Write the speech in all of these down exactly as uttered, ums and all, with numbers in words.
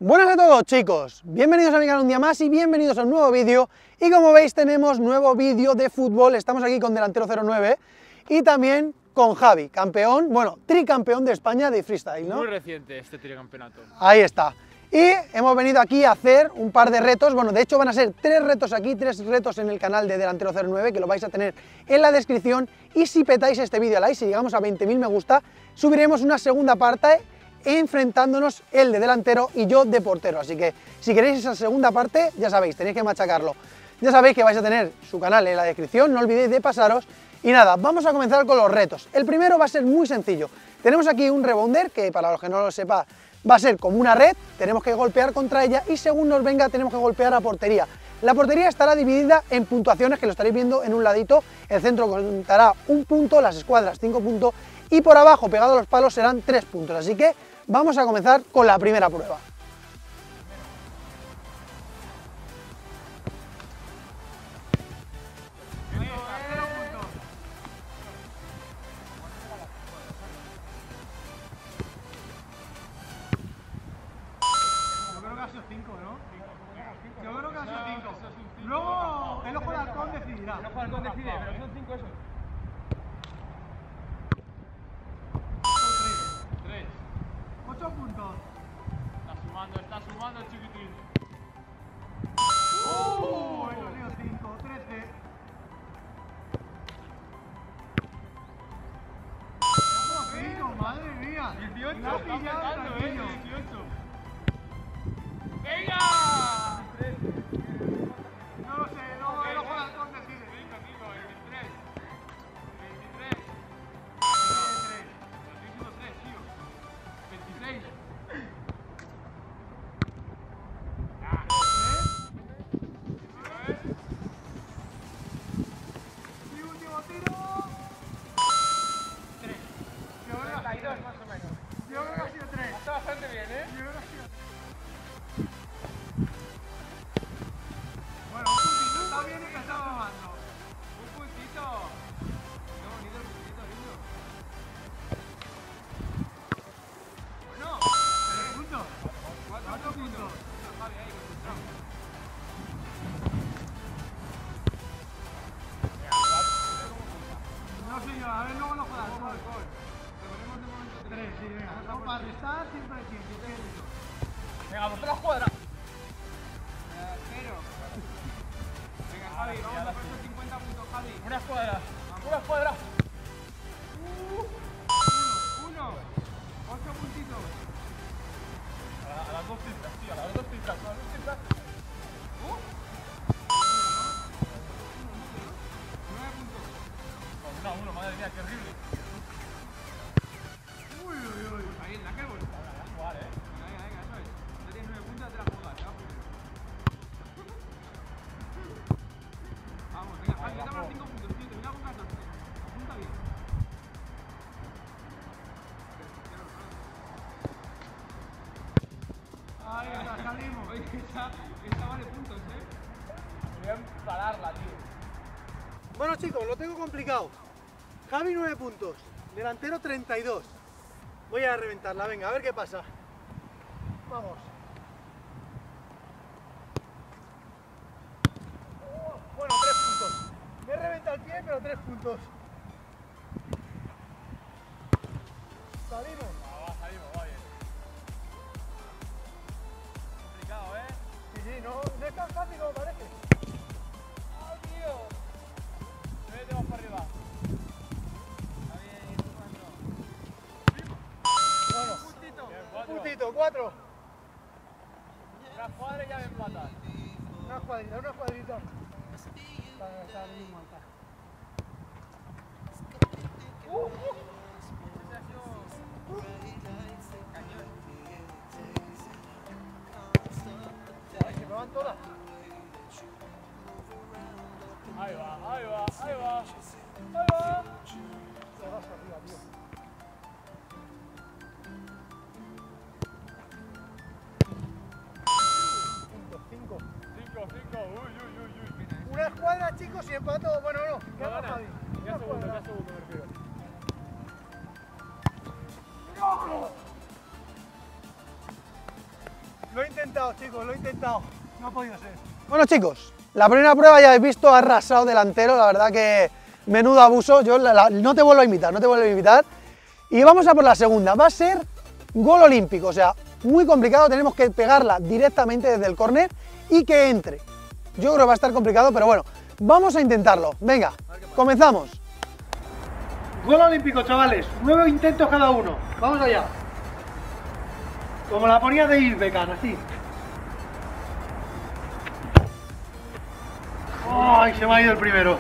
Buenas a todos chicos, bienvenidos a mi canal un día más y bienvenidos a un nuevo vídeo. Y como veis tenemos nuevo vídeo de fútbol, estamos aquí con Delantero cero nueve y también con Javi, campeón, bueno, tricampeón de España de freestyle, ¿no? Muy reciente este tricampeonato. Ahí está. Y hemos venido aquí a hacer un par de retos, bueno, de hecho van a ser tres retos aquí, tres retos en el canal de Delantero cero nueve, que lo vais a tener en la descripción. Y si petáis este vídeo a like, si llegamos a veinte mil me gusta, subiremos una segunda parte enfrentándonos él de delantero y yo de portero. Así que si queréis esa segunda parte, ya sabéis, tenéis que machacarlo. Ya sabéis que vais a tener su canal en la descripción, no olvidéis de pasaros. Y nada, vamos a comenzar con los retos. El primero va a ser muy sencillo. Tenemos aquí un rebounder, que para los que no lo sepan, va a ser como una red, tenemos que golpear contra ella y según nos venga tenemos que golpear a portería. La portería estará dividida en puntuaciones, que lo estaréis viendo en un ladito. El centro contará un punto, las escuadras cinco puntos y por abajo, pegado a los palos, serán tres puntos. Así que vamos a comenzar con la primera prueba. Yo creo que ha sido cinco. Luego el ojo del halcón decidirá. El ojo del halcón decide, pero son cinco esos. tres. ocho puntos. Está sumando, está sumando el chiquitín. ¡Uh! He salido cinco, trece. cinco, madre mía. dieciocho. La ha Está pillado el petando, eh. tranquillo. dieciocho. ¡Venga! No lo sé, no, el ojo del halcón decide. cinco, cinco, veintitrés. veintitrés. Lo estoy diciendo tres, tío. veintiséis. Y último tiro. tres. Yo creo que ha treinta y sido dos tres. más o menos. Yo creo que ha sido tres. Está bastante bien, ¿eh? Yo creo que ha sido tres. Bueno, un puntito, está bien y que está mamando. Un puntito. Qué bonito el puntito, lindo. Bueno. Tres puntos. Cuatro, Cuatro puntos. Javi, ahí, concentrado. No sé yo, a ver luego lo juegas. Ojo al gol. Le ponemos de momento tres. Tres, sí, venga. No, para restar siempre hay tiempo. Venga, vamos a la cuadra. Cero. Venga, Javi, vamos a por esos cincuenta puntos, Javi. Una escuadra. Una escuadra. Uh, uno, uno. Ocho puntitos. A, a las dos cifras, tío, a las dos cifras, a las dos cifras. Uh. Nueve puntos. Uno a uno, madre mía, qué horrible. Uy, uy, uy. Ahí, en la que vuelta. A jugar, eh. Venga, venga, eso es. Ya tienes nueve puntos, te la juegas, te vas primero. Vamos, venga, Javi, vete a los cinco puntos, tío, termina con catorce. Apunta bien. Ahí está, salimos. Oye, esta, esta vale puntos, eh. Voy a pararla, tío. Bueno chicos, lo tengo complicado. Javi nueve puntos, delantero treinta y dos. Voy a reventarla, venga, a ver qué pasa. Vamos. Oh, bueno, tres puntos. Me he reventado el pie, pero tres puntos. Salimos. Va, va, salimos, va bien. Complicado, eh. Sí, sí, no, no es tan fácil como parece. ¡Ah, tío! Me vete más para arriba. Está bien, sumando. Bueno, Puntito. Bien, cuatro. puntito, cuatro. Una cuadra y ya me empatan. Una cuadrita, una cuadrita. Está, está bien mal, está. Uh, uh. Ese ha sido cañón. Ay, se me van todas. Ahí va, ahí va, ahí va. Ahí va. Todas arriba, tío. Cinco, cinco. Cinco, cinco. Uy, uy, uy, uy. Una escuadra, chicos, y empato. Bueno, no. No Queda gana. Javi. Ya Una segundo, escuadra. ya segundo me refiero. ¡No! Lo he intentado, chicos, lo he intentado. No ha podido ser. Bueno, chicos, la primera prueba ya habéis visto, ha arrasado delantero, la verdad que menudo abuso. Yo la, la, no te vuelvo a invitar, no te vuelvo a invitar. Y vamos a por la segunda, va a ser gol olímpico, o sea, muy complicado, tenemos que pegarla directamente desde el córner y que entre. Yo creo que va a estar complicado, pero bueno, vamos a intentarlo. Venga, comenzamos. Gol olímpico, chavales. Nueve intentos cada uno. Vamos allá. Como la ponía de Ilbecan, así. ¡Ay! Se me ha ido el primero.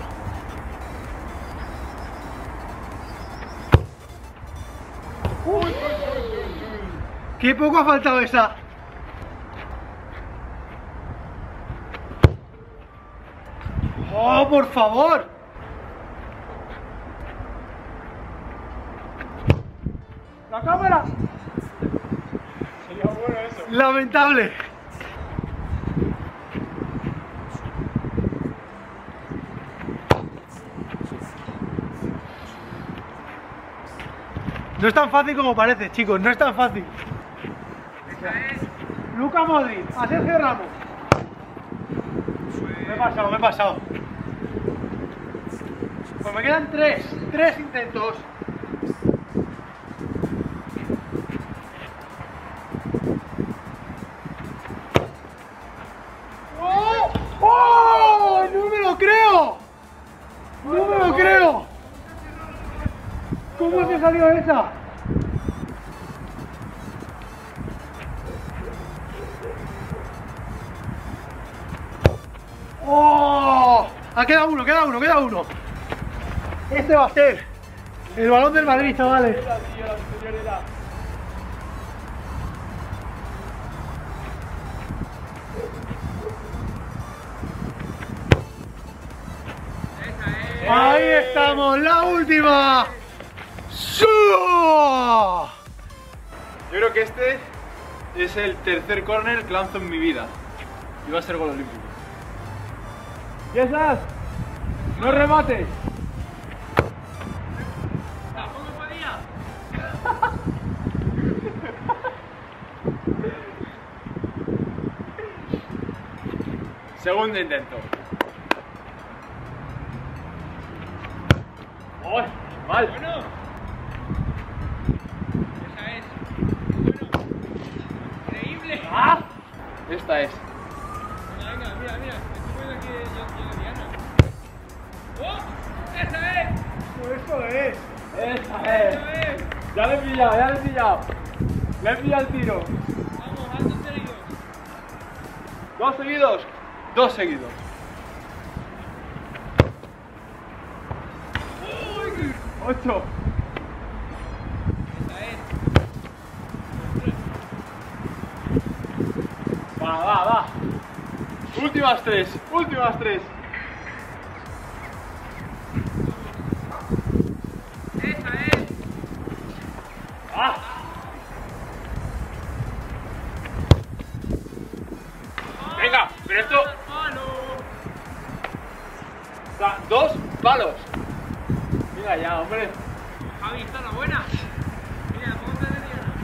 ¡Uy! ¡Qué poco ha faltado esa! ¡Oh, por favor! ¡La cámara! Sería bueno eso. Lamentable. No es tan fácil como parece, chicos, no es tan fácil. Esa es. Luka Modric, a Sergio Ramos. Me he pasado, me he pasado. Pues me quedan tres, tres intentos. ¡Oh! ¡Oh! ¡No me lo creo! ¡No me lo creo! ¿Cómo se salió esa? ¡Oh! Ah, queda uno, queda uno, queda uno. Este va a ser el balón del Madrid, chavales. La tío, la anterior era. Esa es. Ahí estamos, la última. ¡Sí! Yo creo que este es el tercer córner que lanzo en mi vida. Y va a ser gol olímpico. ¡Piensas! ¡No remates! ¡Tampoco podía! Segundo intento. ¡Oh! ¡Mal! Bueno. Esa es. Bueno. Increíble. ¡Ah! Esta es. Venga, venga, mira, mira. Estoy poniendo aquí yo, yo de Diana. ¡Oh! ¡Esa es! Eso es. ¡Esa es! ¡Esa es! Ya le he pillado, ya le he pillado. Le he pillado el tiro. Vamos, haz dos seguidos. ¿Dos seguidos? Dos seguidos. ¡Uy! Ocho. Esa es. Va, va, va. Últimas tres, últimas tres. Esa es. ¡Ah! Venga, pero esto... O sea, dos palos. Mira ya, hombre. Javi, está la buena. Mira, ponte de Diana.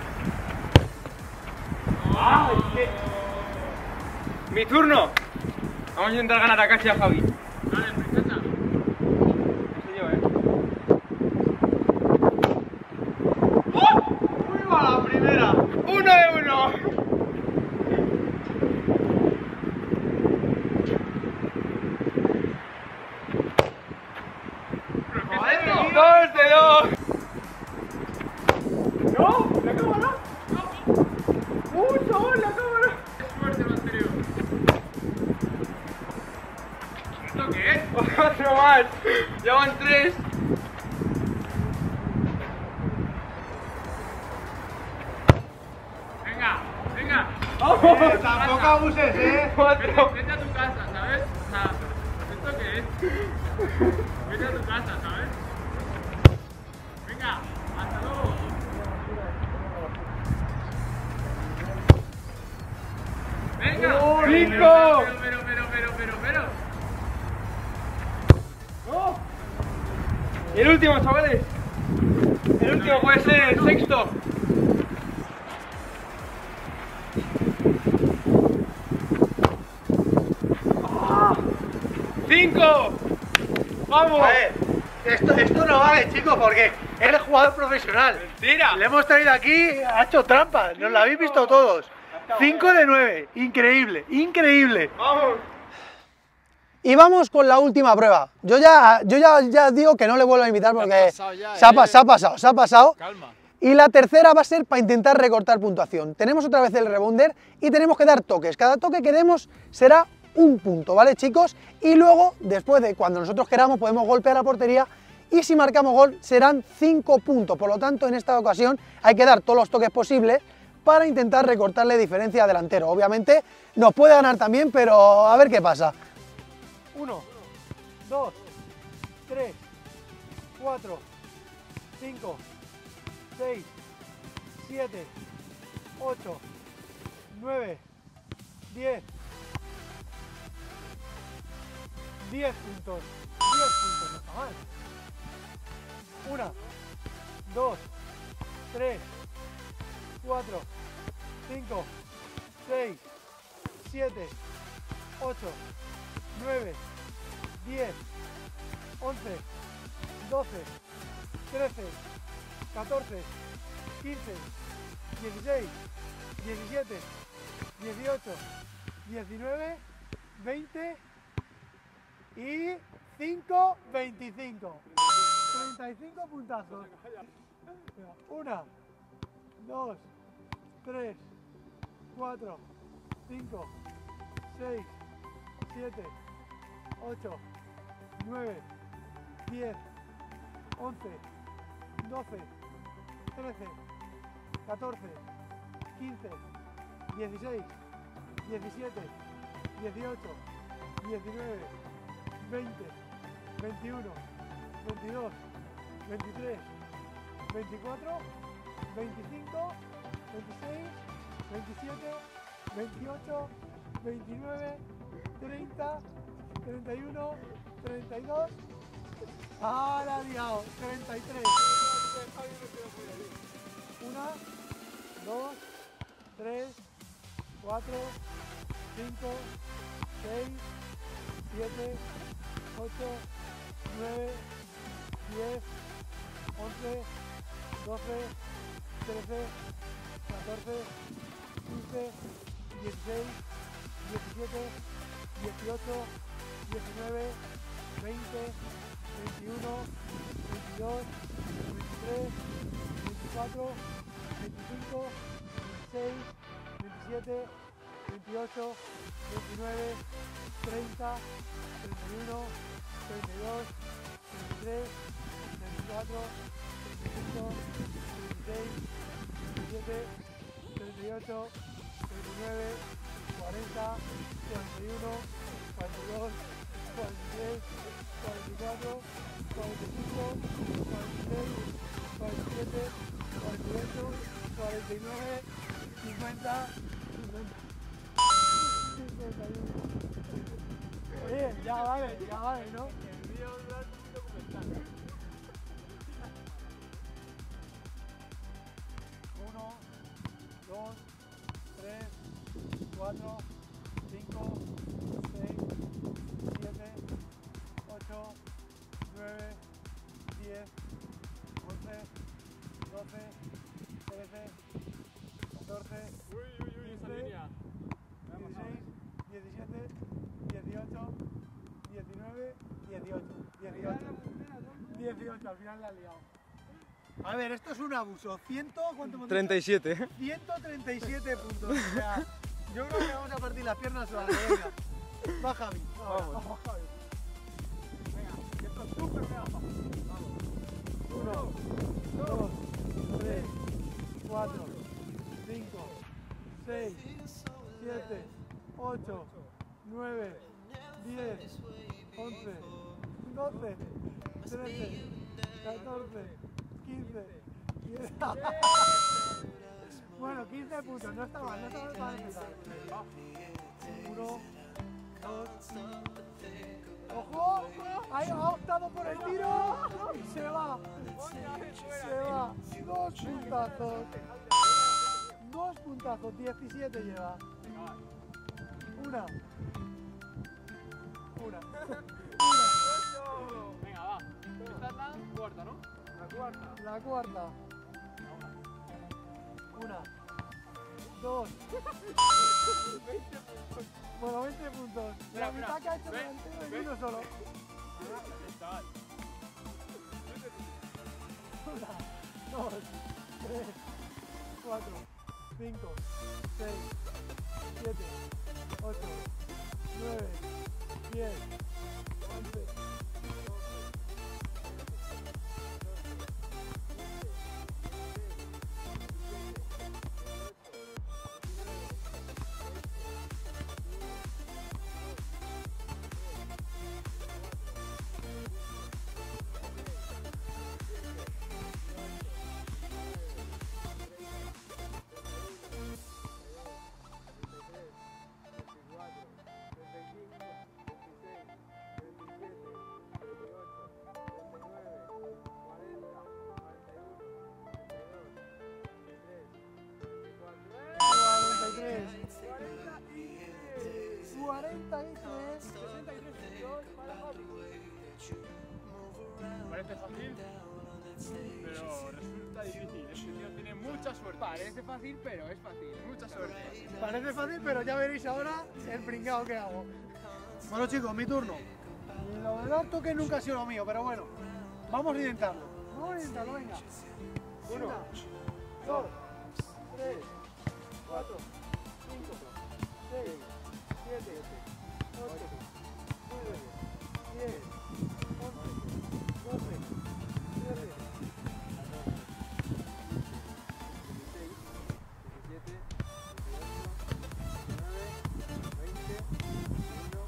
¡Ah! Es que... Mi turno. Vamos a intentar ganar a Cachi y a Javi. Dale, princesa. Eso yo, eh. ¡Oh! ¡Muy mala primera! ¡Uno de uno! ¡Dos de dos! ¡No! ¡La cámara! ¡No! ¡Uy, chaval, la cámara! ¡Es fuerte lo anterior! ¿Esto qué es? ¡Otro más! ¡Ya van tres! ¡Venga! ¡Venga! Eh, tampoco abuses, eh. ¡Cuatro! Vete a tu casa, ¿sabes? O sea, ¿esto qué es? Vete a tu casa, ¿sabes? Venga, hasta luego. Venga, Oh, cinco. Pero, pero, pero, pero, pero. No. Y el último, chavales. El último puede ser el sexto. cinco. ¡Vamos! A ver, esto, esto no vale, chicos, porque eres jugador profesional. ¡Mentira! Le hemos traído aquí, ha hecho trampa, nos lo habéis visto todos. cinco de nueve, increíble, increíble. ¡Vamos! Y vamos con la última prueba. Yo ya, yo ya, ya digo que no le vuelvo a invitar porque pasado ya, se, ha, eh. pa- se ha pasado, se ha pasado. Calma. Y la tercera va a ser para intentar recortar puntuación. Tenemos otra vez el rebounder y tenemos que dar toques. Cada toque que demos será un punto, ¿vale, chicos? Y luego, después de cuando nosotros queramos, podemos golpear la portería y si marcamos gol serán cinco puntos. Por lo tanto, en esta ocasión hay que dar todos los toques posibles para intentar recortarle diferencia al delantero. Obviamente nos puede ganar también, pero a ver qué pasa. uno, dos, tres, cuatro, cinco, seis, siete, ocho, nueve, diez. diez puntos. diez puntos, no está mal. uno, dos, tres, cuatro, cinco, seis, siete, ocho, nueve, diez, once, doce, trece, catorce, quince, dieciséis, diecisiete, dieciocho, diecinueve, veinte y cinco, veinticinco. treinta y cinco puntazos. uno, dos, tres, cuatro, cinco, seis, siete, ocho, nueve, diez, once, doce, trece, catorce, quince, dieciséis, diecisiete, dieciocho, diecinueve, veinte, veintiuno, veintidós, veintitrés, veinticuatro, veinticinco, veintiséis, veintisiete, veintiocho, veintinueve, treinta, treinta y uno, treinta y dos, ahora liado, treinta y tres. uno, dos, tres, cuatro, cinco, seis, siete, ocho, nueve, diez, once, doce, trece, catorce, quince, dieciséis, diecisiete, dieciocho, diecinueve, veinte, veintiuno, veintidós, veintitrés, veinticuatro, veinticinco, veintiséis, veintisiete, veintiocho, veintinueve, treinta, treinta y uno, treinta y dos, treinta y tres, treinta y cuatro, treinta y cinco, treinta y seis, treinta y siete, treinta y ocho, treinta y nueve, cuarenta, cuarenta y uno, cuarenta y dos, cuarenta y tres, cuarenta y cuatro, cuarenta y cinco, cuarenta y seis, cuarenta y siete, cuarenta y ocho, cuarenta y nueve, cincuenta, cincuenta, cincuenta y uno. Oye, ya vale, ya vale, ¿no? El vídeo dura un documental. uno, dos, tres, cuatro, cinco, seis, siete, ocho, nueve, diez, once, doce, trece, catorce, quince, dieciséis, diecisiete, dieciocho, diecinueve, dieciocho, dieciocho, dieciocho, al final la he liado. A ver, esto es un abuso. ¿cien? ¿Cuánto hemos dicho? treinta y siete. ciento treinta y siete puntos. O sea, yo creo que vamos a partir las piernas o algo. Venga, va Javi. Vamos. Vamos Javi. Venga, esto es súper mega fácil. Vamos. Uno, dos, tres, cuatro, cinco, seis, siete, ocho, nueve, diez, once, doce, trece, catorce, quince, diez. Bueno, quince puntos, no está mal, no está mal para empezar. Uno, dos, ¡ojo! Ahí ha optado por el tiro y se va. Se va. Dos puntazos. Dos puntazos, diecisiete lleva. Una. Una. cuarta, ¿no? La cuarta. La cuarta. Una. Dos. Bueno, veinte puntos. La Espera, mitad espera. que ha hecho Ve, delantero y ve. uno solo. Chaval. Una, dos, tres, cuatro, cinco, seis, siete, ocho, nueve, diez, once, cuarenta y tres, sesenta y tres puntos para Javi. Parece fácil, pero resulta difícil. Este tío tiene mucha suerte. Parece fácil, pero es fácil. Mucha suerte. Parece fácil, pero ya veréis ahora el pringao que hago. Bueno chicos, mi turno. Lo del alto que nunca ha sido lo mío, pero bueno, vamos a intentarlo. Vamos a intentarlo, venga. Uno, dos, tres, cuatro, cinco, seis, siete, ocho, nueve, diez, once, doce, trece, dieciséis, diecisiete, dieciocho, diecinueve, veinte, veintiuno,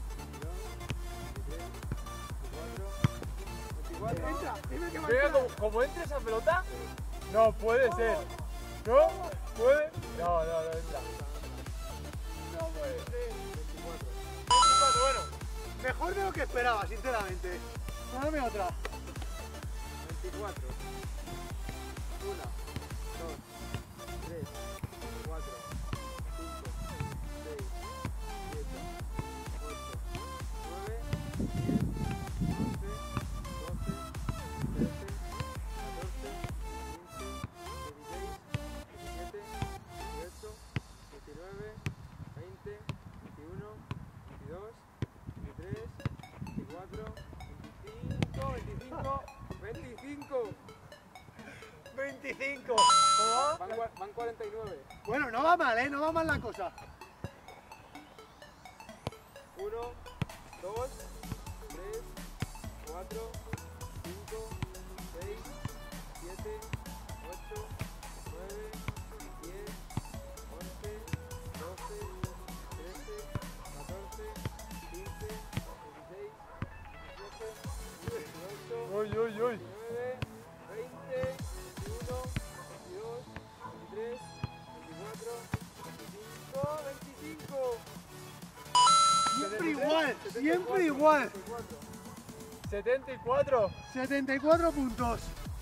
veintidós, veintitrés, veinticuatro, veinticuatro. Entra, dime que Venga, como, como entre esa pelota, no puede ser. ¿No? ¿Puede? No, no, no entra. No puede ser. veinticuatro. veinticuatro, bueno. mejor de lo que esperaba, sinceramente. Dame otra. veinticuatro. uno, dos, tres, cuatro, cinco, seis, siete, ocho, nueve, diez, once, doce, trece, catorce, quince, dieciséis, diecisiete, dieciocho, diecinueve, veinte, veintiuno, veintidós, veintitrés, veinticuatro, veinticinco, veinticinco, veinticinco. veinticinco. Van, cua- van cuarenta y nueve. Bueno, no va mal, ¿eh? No va mal la cosa. uno, dos, tres, cuatro, cinco, seis, siete, ocho, nueve, diez, once, doce, trece, catorce, quince, dieciséis, diecisiete, dieciocho, Uy, uy, uy. diecinueve, veinte, veintiuno, veintidós, veintitrés, veinticuatro, veinticinco, veinticinco. Siempre igual, siempre igual. setenta y cuatro. setenta y cuatro puntos.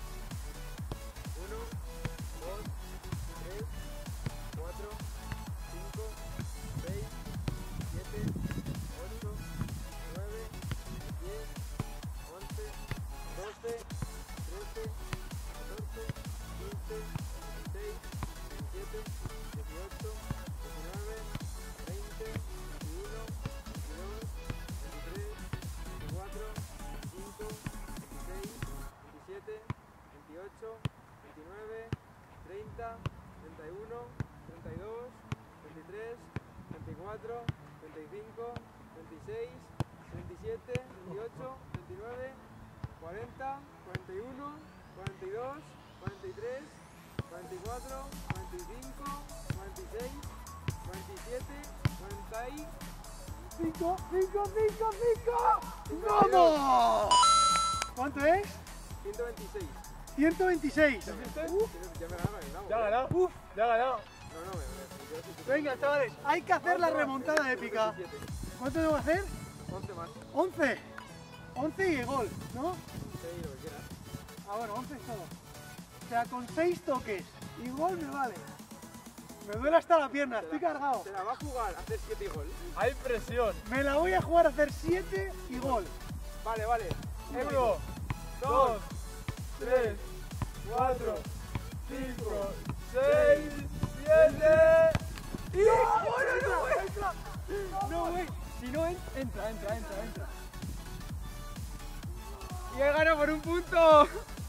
uno, dos, tres, cuatro, cinco, seis, siete, ocho, nueve, diez, once, doce, trece, catorce, quince, dieciséis, diecisiete, dieciocho, diecinueve, veinte, veintiuno, veintidós, veintitrés, veinticuatro, veinticinco, veintiséis, veintisiete, veintiocho, veintinueve, treinta, treinta y uno, treinta y dos, veintitrés, veinticuatro, veinticinco, veintiséis, veintisiete, veintiocho, veintinueve, cuarenta, cuarenta y uno, cuarenta y dos, cuarenta y tres, cuarenta y cuatro, cuarenta y cinco, cuarenta y seis, cuarenta y siete, cuarenta y cinco, cinco, cinco, cinco. ¡Vamos! ¿Cuánto es? ciento veintiséis. ciento veintiséis. Uf, ya me ganaba, vamos. Ya ha ganado. Uf. Ya ha ganado. No, no, me me- me- me- Venga, chavales, hay que hacer la remontada épica. veintisiete. ¿Cuánto debo hacer? once más. once. once y gol, ¿no? seis, lo que quieras. Ah, bueno, once es todo. O sea, con seis toques y gol me vale. Me duele hasta la pierna, estoy cargado. Se la va a jugar a hacer siete gol. Hay presión. Me la voy a jugar a hacer siete y gol. Vale, vale. Uno, dos, tres, cuatro, cinco, seis, siete. ¡Y! ¡No, no, no, güey! No, güey. Si no, en- entra, entra, entra, entra. Y he ganado por un punto.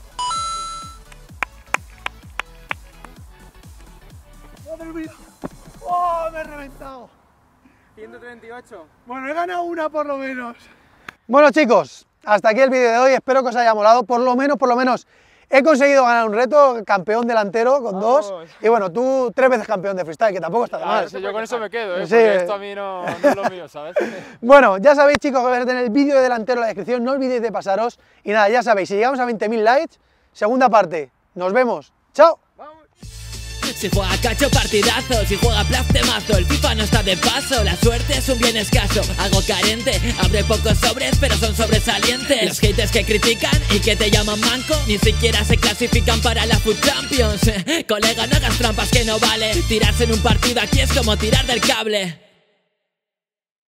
¡Madre mía! ¡Oh, me he reventado! ciento treinta y ocho. Bueno, he ganado una por lo menos. Bueno chicos, hasta aquí el vídeo de hoy, espero que os haya molado, por lo menos, por lo menos he conseguido ganar un reto, campeón delantero con Vamos. dos, y bueno, tú tres veces campeón de freestyle, que tampoco está de Ah, mal. sí, yo con eso me quedo, ¿eh? Sí. Porque esto a mí no, no es lo mío, ¿sabes? Bueno, ya sabéis chicos que vais a tener el vídeo de delantero en la descripción, no olvidéis de pasaros, y nada, ya sabéis, si llegamos a veinte mil likes, segunda parte, nos vemos, chao. Si juega cacho partidazo, si juega plastemazo, el FIFA no está de paso, la suerte es un bien escaso, algo carente, abre pocos sobres pero son sobresalientes. Los haters que critican y que te llaman manco, ni siquiera se clasifican para la Food Champions. Colega, no hagas trampas que no vale, tirarse en un partido aquí es como tirar del cable.